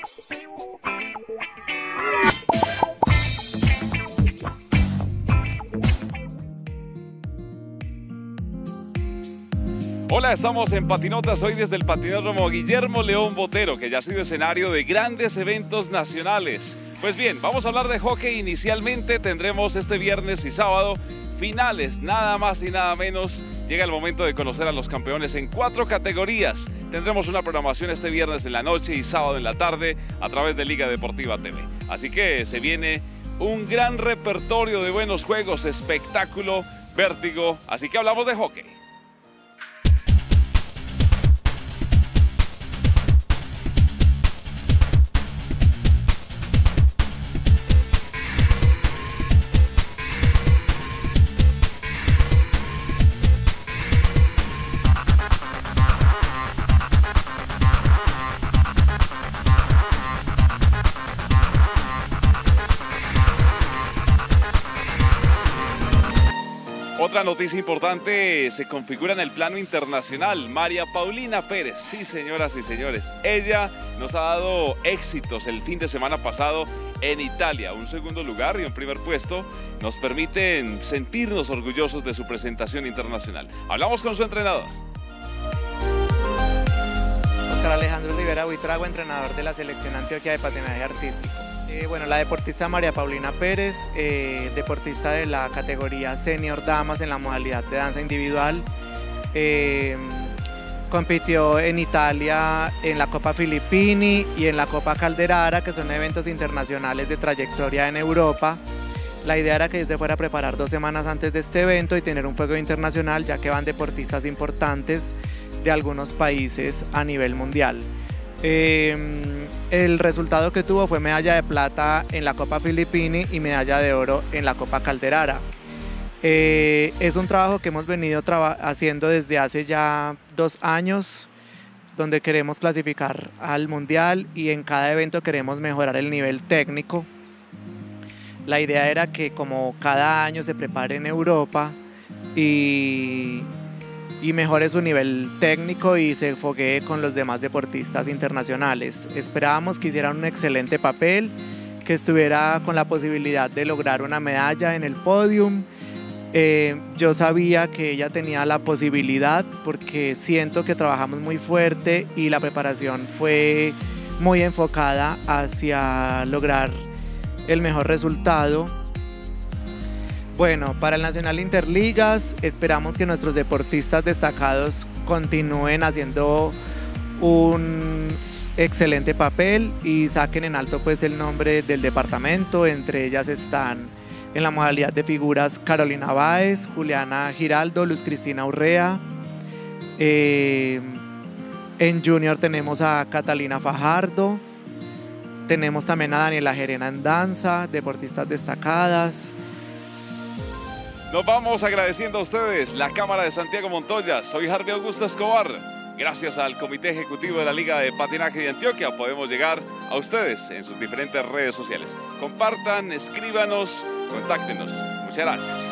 Hola, estamos en Patinotas, hoy desde el patinódromo Guillermo León Botero, que ya ha sido escenario de grandes eventos nacionales. Pues bien, vamos a hablar de hockey. Inicialmente tendremos este viernes y sábado finales, nada más y nada menos. Llega el momento de conocer a los campeones en 4 categorías. Tendremos una programación este viernes en la noche y sábado en la tarde a través de Liga Deportiva TV. Así que se viene un gran repertorio de buenos juegos, espectáculo, vértigo. Así que hablamos de hockey. Otra noticia importante se configura en el plano internacional. María Paulina Pérez, sí señoras y señores, ella nos ha dado éxitos el fin de semana pasado en Italia. Un segundo lugar y un primer puesto nos permiten sentirnos orgullosos de su presentación internacional. Hablamos con su entrenador. Oscar Alejandro Rivera Buitrago, entrenador de la Selección Antioquia de Patinaje Artístico. Bueno, la deportista María Paulina Pérez, deportista de la categoría Senior Damas en la modalidad de danza individual, compitió en Italia en la Copa Filippini y en la Copa Calderara, que son eventos internacionales de trayectoria en Europa. La idea era que ella se fuera a preparar 2 semanas antes de este evento y tener un juego internacional, ya que van deportistas importantes de algunos países a nivel mundial. El resultado que tuvo fue medalla de plata en la Copa Filippini y medalla de oro en la Copa Calderara. Es un trabajo que hemos venido haciendo desde hace ya 2 años, donde queremos clasificar al mundial y en cada evento queremos mejorar el nivel técnico. La idea era que como cada año se prepare en Europa y mejore su nivel técnico y se foguee con los demás deportistas internacionales. Esperábamos que hicieran un excelente papel, que estuviera con la posibilidad de lograr una medalla en el podium. Yo sabía que ella tenía la posibilidad porque siento que trabajamos muy fuerte y la preparación fue muy enfocada hacia lograr el mejor resultado. Bueno, para el Nacional Interligas esperamos que nuestros deportistas destacados continúen haciendo un excelente papel y saquen en alto pues el nombre del departamento. Entre ellas están en la modalidad de figuras Carolina Báez, Juliana Giraldo, Luz Cristina Urrea. En Junior tenemos a Catalina Fajardo, tenemos también a Daniela Gerena en danza, deportistas destacadas. Nos vamos agradeciendo a ustedes, la Cámara de Santiago Montoya. Soy Harvey Augusto Escobar. Gracias al Comité Ejecutivo de la Liga de Patinaje de Antioquia podemos llegar a ustedes en sus diferentes redes sociales. Compartan, escríbanos, contáctenos. Muchas gracias.